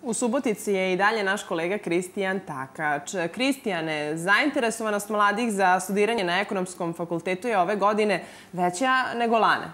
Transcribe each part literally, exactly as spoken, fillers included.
U Subotici je i dalje naš kolega Kristijan Takač. Kristijane, zainteresovanost mladih za studiranje na Ekonomskom fakultetu je ove godine veća nego lane.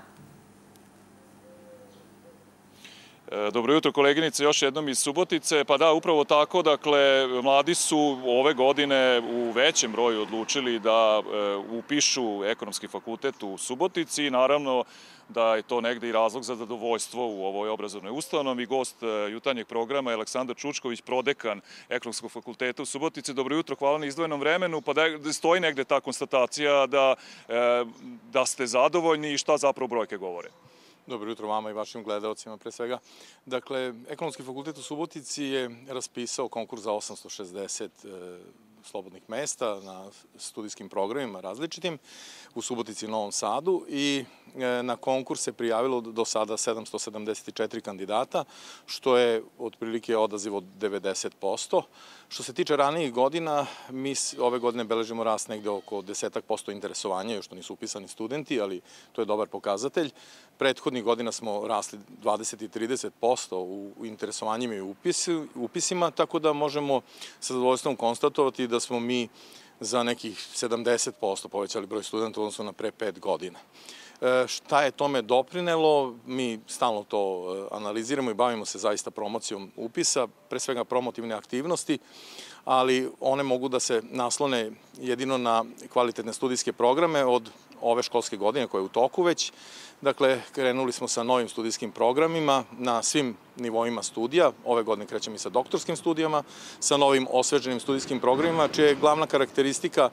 Dobro jutro, koleginice, još jednom iz Subotice. Pa da, upravo tako, dakle, mladi su ove godine u većem broju odlučili da upišu Ekonomski fakultet u Subotici i naravno da je to negde i razlog za zadovoljstvo u ovoj obrazovnoj ustanovi. Gost jutarnjeg programa je Aleksandar Čučković, prodekan Ekonomskog fakulteta u Subotici. Dobro jutro, hvala na izdvojenom vremenu. Pa da stoji negde ta konstatacija da, da ste zadovoljni i šta zapravo brojke govore? Dobro jutro vama i vašim gledalcima pre svega. Dakle, Ekonomski fakultet u Subotici je raspisao konkurs za osamsto šezdeset slobodnih mesta na studijskim programima različitim u Subotici i Novom Sadu i na konkurs se prijavilo do sada sedamsto sedamdeset četiri kandidata, što je otprilike odaziv od devedeset posto. Što se tiče ranijih godina, mi ove godine beležimo rast negde oko desetak posto interesovanja, još to nisu upisani studenti, ali to je dobar pokazatelj. Prethodnih godina smo rasli dvadeset i trideset posto u interesovanjima i upisima, tako da možemo sa zadovoljstvom konstatovati da smo mi za nekih sedamdeset posto povećali broj studenta odnosno na pre pet godina. Šta je tome doprinelo? Mi stalno to analiziramo i bavimo se zaista promocijom upisa, pre svega promotivne aktivnosti, ali one mogu da se naslone jedino na kvalitetne studijske programe od ove školske godine koja je u toku već. Dakle, krenuli smo sa novim studijskim programima na svim nivoima studija. Ove godine krećemo i sa doktorskim studijama, sa novim osveženim studijskim programima, čija je glavna karakteristika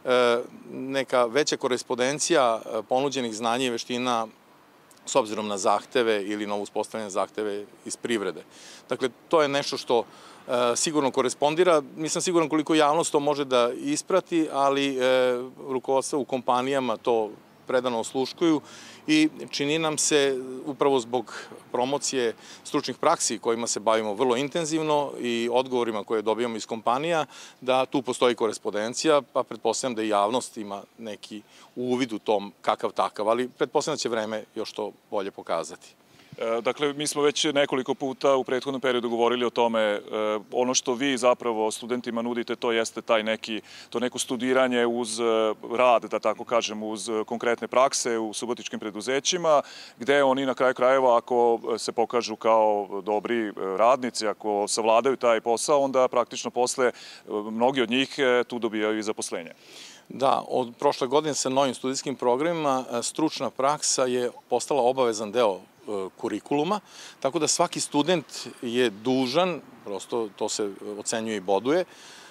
neka veća korespondencija ponuđenih znanja i veština s obzirom na zahteve ili novo uspostavljene zahteve iz privrede. Dakle, to je nešto što sigurno korespondira. Nisam siguran koliko javnost to može da isprati, ali rukovodstva u kompanijama to predano osluškuju i čini nam se upravo zbog promocije stručnih praksi kojima se bavimo vrlo intenzivno i odgovorima koje dobijamo iz kompanija da tu postoji korespondencija, pa pretpostavljam da i javnost ima neki uvid u tom kakav takav, ali pretpostavljam da će vreme još to bolje pokazati. Dakle, mi smo već nekoliko puta u prethodnom periodu govorili o tome, ono što vi zapravo studentima nudite, to jeste taj neki, to neko studiranje uz rad, da tako kažem, uz konkretne prakse u subotičkim preduzećima, gde oni na kraju krajeva, ako se pokažu kao dobri radnici, ako savladaju taj posao, onda praktično posle mnogi od njih tu dobijaju i zaposlenje. Da, od prošle godine sa novim studijskim programima stručna praksa je postala obavezan deo kurikuluma, tako da svaki student je dužan, prosto to se ocenjuje i boduje,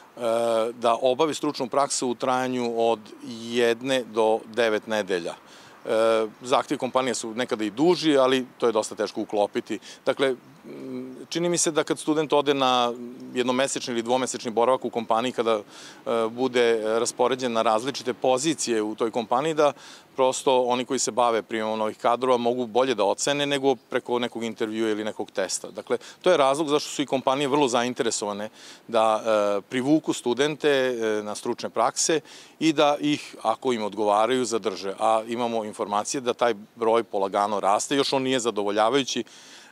da obavi stručnu praksu u trajanju od jedne do devet nedelja. Zahtjevi kompanije su nekada i duži, ali to je dosta teško uklopiti. Dakle, čini mi se da kad student ode na jednomesečni ili dvomesečni boravak u kompaniji, kada bude raspoređen na različite pozicije u toj kompaniji, da prosto oni koji se bave primjenom novih kadrova mogu bolje da ocene nego preko nekog intervjua ili nekog testa. Dakle, to je razlog zašto su i kompanije vrlo zainteresovane da privuku studente na stručne prakse i da ih, ako im odgovaraju, zadrže. A imamo informacije da taj broj polagano raste, još on nije zadovoljavajući,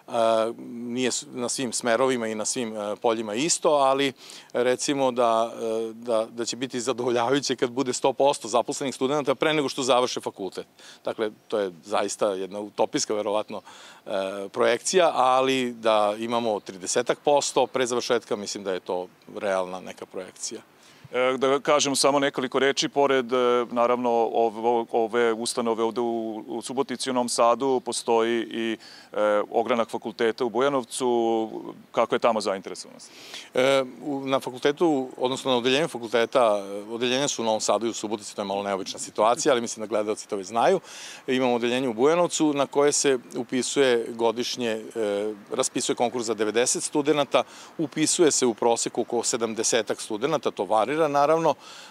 nije na svim smerovima i na svim poljima isto, ali recimo da, da, da će biti zadovoljavajuće kad bude sto posto zaposlenih studenta pre nego što završe fakultet. Dakle, to je zaista jedna utopijska, verovatno, projekcija, ali da imamo trideset posto pre završetka, mislim da je to realna neka projekcija. Da kažem samo nekoliko reči, pored naravno ove ustanove ovde u Subotici i u Novom Sadu postoji i ogranak fakulteta u Bujanovcu. Kako je tamo zainteresovanost? Na fakultetu, odnosno na odeljenju fakulteta, odeljenja su u Novom Sadu i u Subotici, to je malo neobična situacija, ali mislim da gledalci to već znaju. Imamo odeljenje u Bujanovcu na koje se upisuje godišnje, raspisuje konkurs za devedeset studenta, upisuje se u proseku oko sedamdesetak studenta, to varira naravno,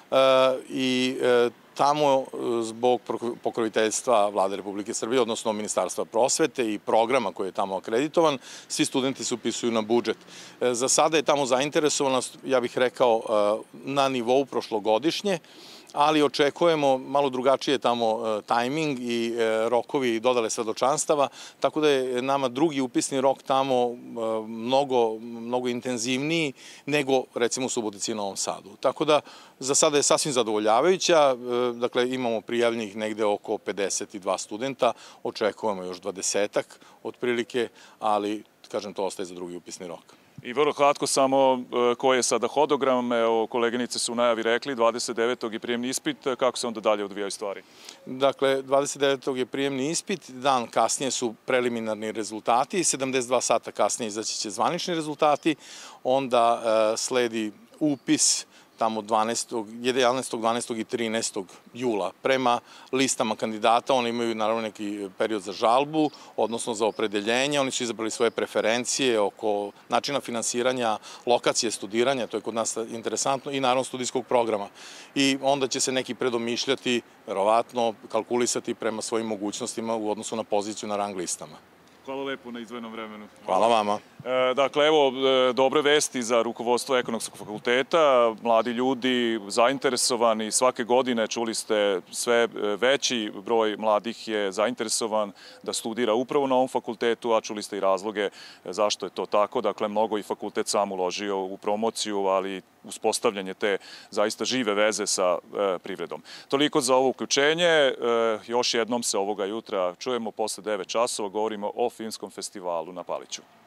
i tamo zbog pokroviteljstva Vlade Republike Srbije, odnosno Ministarstva prosvete i programa koji je tamo akreditovan, svi studenti se upisuju na budžet. Za sada je tamo zainteresovanost, ja bih rekao, na nivou prošlogodišnje, ali očekujemo malo drugačije tamo tajming i rokovi dodale svedočanstava, tako da je nama drugi upisni rok tamo mnogo, mnogo intenzivniji nego recimo u Subotici i Novom Sadu. Tako da za sada je sasvim zadovoljavajuća, dakle imamo prijavljenih negde oko pedeset dva studenta, očekujemo još dvadesetak otprilike, ali kažem to ostaje za drugi upisni rok. I vrlo kratko samo koji je sada hodogram, evo koleginice su u najavi rekli, dvadeset devetog je prijemni ispit, kako se onda dalje odvijaju stvari? Dakle, dvadeset devetog je prijemni ispit, dan kasnije su preliminarni rezultati, sedamdeset dva sata kasnije izaći će zvanični rezultati, onda sledi upis tamo jedanaestog, dvanaestog i trinaestog jula. Prema listama kandidata, oni imaju naravno neki period za žalbu, odnosno za opredeljenje, oni su izabrali svoje preferencije oko načina finansiranja, lokacije studiranja, to je kod nas interesantno, i naravno studijskog programa. I onda će se neki predomišljati, verovatno, kalkulisati prema svojim mogućnostima u odnosu na poziciju na rang listama. Hvala lepo na izdvojenom vremenu. Hvala vama. Dakle, evo, dobre vesti za rukovodstvo Ekonomskog fakulteta. Mladi ljudi zainteresovani svake godine, čuli ste, sve veći broj mladih je zainteresovan da studira upravo na ovom fakultetu, a čuli ste i razloge zašto je to tako. Dakle, mnogo i fakultet sam uložio u promociju, ali uspostavljanje te zaista žive veze sa privredom. Toliko za ovo uključenje. Još jednom se ovoga jutra čujemo posle devet časova, govorimo o filmskom festivalu na Paliću.